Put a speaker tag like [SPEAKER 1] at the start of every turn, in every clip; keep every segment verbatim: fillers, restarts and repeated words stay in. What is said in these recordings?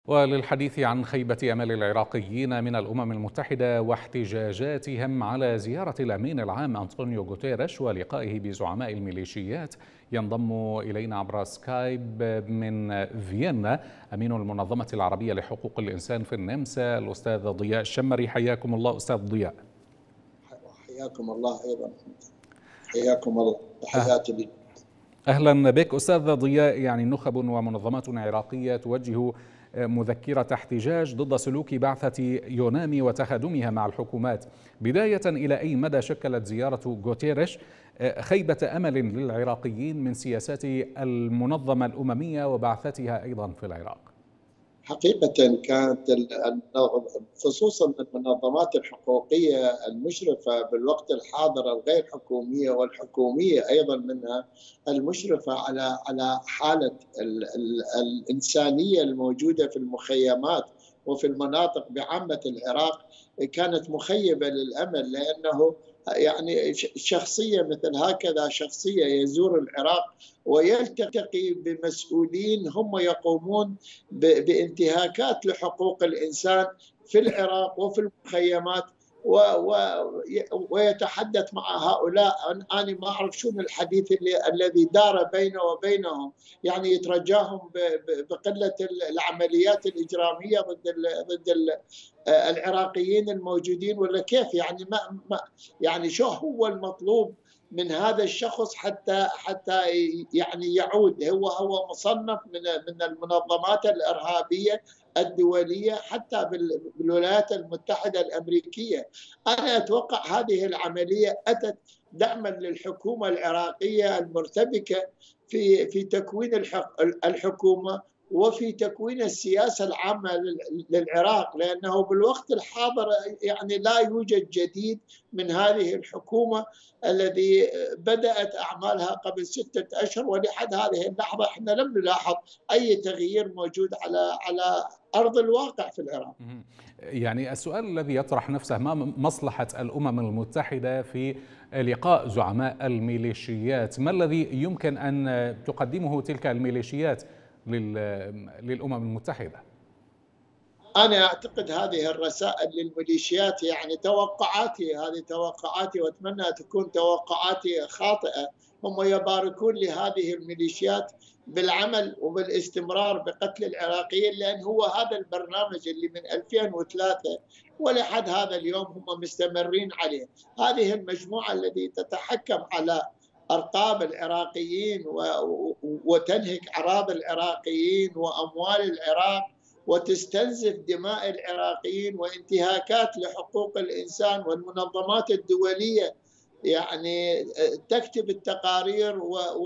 [SPEAKER 1] وللحديث عن خيبة أمل العراقيين من الأمم المتحدة واحتجاجاتهم على زيارة الأمين العام أنطونيو غوتيريش ولقائه بزعماء الميليشيات، ينضم إلينا عبر سكايب من فيينا أمين المنظمة العربية لحقوق الإنسان في النمسا الأستاذ ضياء الشمري. حياكم الله أستاذ ضياء.
[SPEAKER 2] حياكم الله أيضا. حياكم الله، تحياتي لي.
[SPEAKER 1] أهلا بك أستاذ ضياء. يعني نخب ومنظمات عراقية توجه مذكرة احتجاج ضد سلوك بعثة يونامي وتخادمها مع الحكومات. بداية، إلى أي مدى شكلت زيارة غوتيريش خيبة أمل للعراقيين من سياسات المنظمة الأممية وبعثتها أيضا في العراق؟
[SPEAKER 2] حقيقة كانت خصوصا المنظمات الحقوقية المشرفة بالوقت الحاضر الغير حكومية والحكومية أيضا منها المشرفة على على حالة ال ال الإنسانية الموجودة في المخيمات وفي المناطق بعامة العراق كانت مخيبة للأمل، لأنه يعني شخصية مثل هكذا شخصية يزور العراق ويلتقي بمسؤولين هم يقومون بانتهاكات لحقوق الإنسان في العراق وفي المخيمات، و و ويتحدث مع هؤلاء. أنا ما أعرف شو الحديث اللي الذي دار بينه وبينهم، يعني يترجاهم بقلة العمليات الإجرامية ضد ال ضد ال العراقيين الموجودين، ولا كيف؟ يعني ما, ما يعني شو هو المطلوب من هذا الشخص حتى حتى يعني يعود؟ هو هو مصنف من من المنظمات الإرهابية الدولية حتى بالولايات المتحدة الأمريكية. أنا أتوقع هذه العملية أتت دعما للحكومة العراقية المرتبكة في في تكوين الحكومة وفي تكوين السياسة العامة للعراق، لأنه بالوقت الحاضر يعني لا يوجد جديد من هذه الحكومة الذي بدأت أعمالها قبل ستة أشهر، ولحد هذه اللحظة احنا لم نلاحظ أي تغيير موجود على على أرض الواقع في العراق.
[SPEAKER 1] يعني السؤال الذي يطرح نفسه، ما مصلحة الأمم المتحدة في لقاء زعماء الميليشيات؟ ما الذي يمكن أن تقدمه تلك الميليشيات للأمم المتحدة؟
[SPEAKER 2] أنا أعتقد هذه الرسائل للميليشيات يعني توقعاتي، هذه توقعاتي وأتمنى تكون توقعاتي خاطئة. هم يباركون لهذه الميليشيات بالعمل وبالاستمرار بقتل العراقيين، لأن هو هذا البرنامج اللي من ألفين وثلاثة ولحد هذا اليوم هم مستمرين عليه. هذه المجموعة التي تتحكم على أرقام العراقيين وتنهك أراضي العراقيين وأموال العراق وتستنزف دماء العراقيين وانتهاكات لحقوق الإنسان، والمنظمات الدولية يعني تكتب التقارير،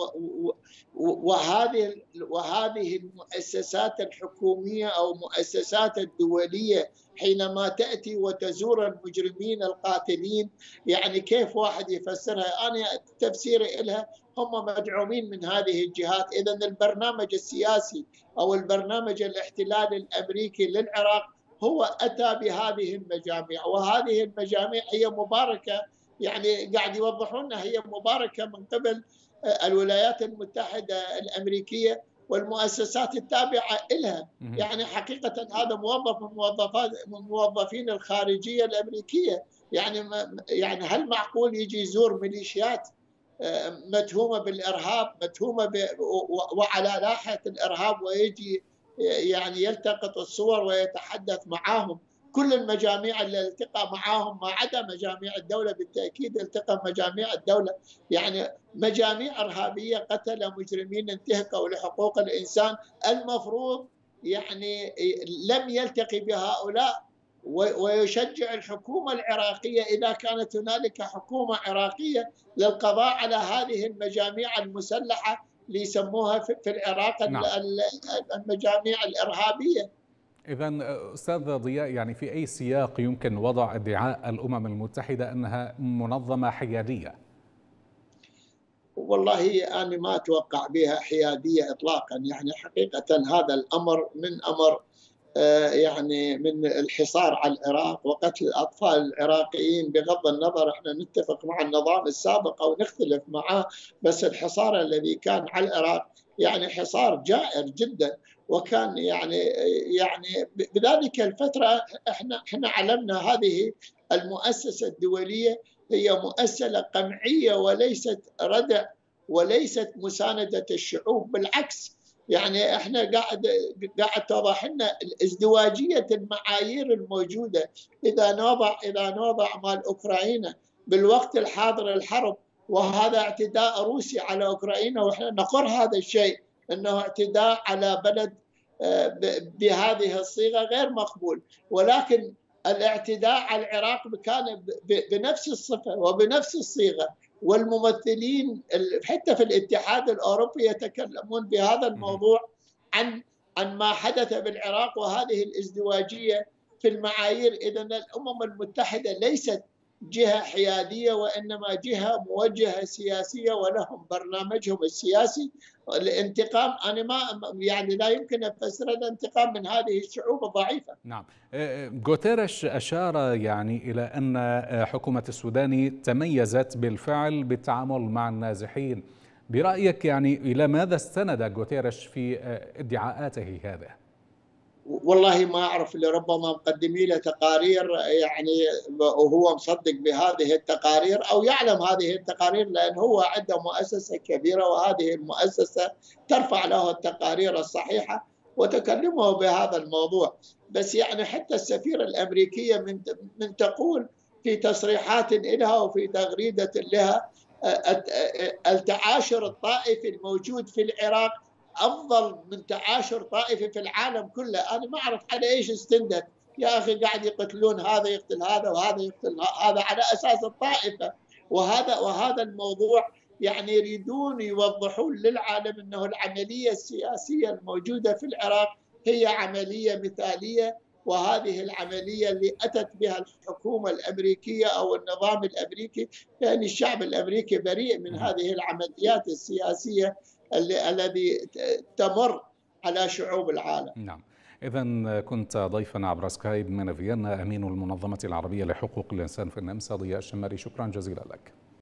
[SPEAKER 2] وهذه وهذه المؤسسات الحكومية أو المؤسسات الدولية حينما تأتي وتزور المجرمين القاتلين، يعني كيف واحد يفسرها؟ أنا تفسيري لها هم مدعومين من هذه الجهات. إذن البرنامج السياسي أو البرنامج الاحتلال الأمريكي للعراق هو أتى بهذه المجاميع، وهذه المجاميع هي مباركة، يعني قاعد يوضحون هي مباركة من قبل الولايات المتحدة الأمريكية والمؤسسات التابعة لها. يعني حقيقة هذا موظف من موظفات من موظفين الخارجية الأمريكية. يعني يعني هل معقول يجي يزور ميليشيات متهومة بالإرهاب، متهومة وعلى لاحة الإرهاب، ويجي يعني يلتقط الصور ويتحدث معاهم؟ كل المجاميع اللي التقى معاهم ما عدا مجاميع الدولة، بالتأكيد التقى مجاميع الدولة، يعني مجاميع إرهابية قتل مجرمين انتهكوا لحقوق الإنسان. المفروض يعني لم يلتقي بهؤلاء ويشجع الحكومة العراقية إذا كانت هنالك حكومة عراقية للقضاء على هذه المجاميع المسلحة اللي يسموها في العراق نعم. المجاميع الإرهابية.
[SPEAKER 1] إذن أستاذ ضياء، يعني في أي سياق يمكن وضع ادعاء الأمم المتحدة أنها منظمة حيادية؟
[SPEAKER 2] والله أنا ما أتوقع بها حيادية إطلاقا. يعني حقيقة هذا الأمر من أمر يعني من الحصار على العراق وقتل الأطفال العراقيين، بغض النظر احنا نتفق مع النظام السابق أو نختلف معه، بس الحصار الذي كان على العراق يعني حصار جائر جدا. وكان يعني يعني بذلك الفترة احنا احنا علمنا هذه المؤسسة الدولية هي مؤسسة قمعية وليست ردع وليست مساندة الشعوب، بالعكس. يعني احنا قاعد قاعد توضح لنا ازدواجية المعايير الموجودة. اذا نوضع اذا نوضع مال اوكرانيا بالوقت الحاضر الحرب، وهذا اعتداء روسي على اوكرانيا، واحنا نقر هذا الشيء انه اعتداء على بلد بهذه الصيغه غير مقبول، ولكن الاعتداء على العراق كان بنفس الصفه وبنفس الصيغه، والممثلين حتى في الاتحاد الاوروبي يتكلمون بهذا الموضوع عن عن ما حدث بالعراق وهذه الازدواجيه في المعايير. اذا الامم المتحده ليست جهة حيادية، وإنما جهة موجهة سياسية، ولهم برنامجهم السياسي. الانتقام أنا ما يعني لا يمكن أن أفسر الانتقام من هذه الشعوب الضعيفة.
[SPEAKER 1] نعم. غوتيريش أشار يعني إلى أن حكومة السودان تميزت بالفعل بالتعامل مع النازحين. برأيك يعني إلى ماذا استند غوتيريش في ادعاءاته هذا؟
[SPEAKER 2] والله ما أعرف، لربما مقدمي له تقارير يعني وهو مصدق بهذه التقارير أو يعلم هذه التقارير، لأن هو عنده مؤسسة كبيرة وهذه المؤسسة ترفع له التقارير الصحيحة وتكلمه بهذا الموضوع. بس يعني حتى السفيرة الأمريكية من من تقول في تصريحات لها وفي تغريدة لها التعاشر الطائفي الموجود في العراق أفضل من تعاشر طائفي في العالم كله. أنا ما أعرف على إيش استندت يا أخي، قاعد يقتلون هذا يقتل هذا وهذا يقتل هذا على أساس الطائفة. وهذا وهذا الموضوع يعني يريدون يوضحون للعالم أنه العملية السياسية الموجودة في العراق هي عملية مثالية، وهذه العملية اللي أتت بها الحكومة الأمريكية أو النظام الأمريكي، يعني الشعب الأمريكي بريء من هذه العمليات السياسية الذي تمر على شعوب العالم.
[SPEAKER 1] نعم. إذن كنت ضيفا عبر سكايب من فيينا أمين المنظمة العربية لحقوق الإنسان في النمسا ضياء الشماري، شكرا جزيلا لك.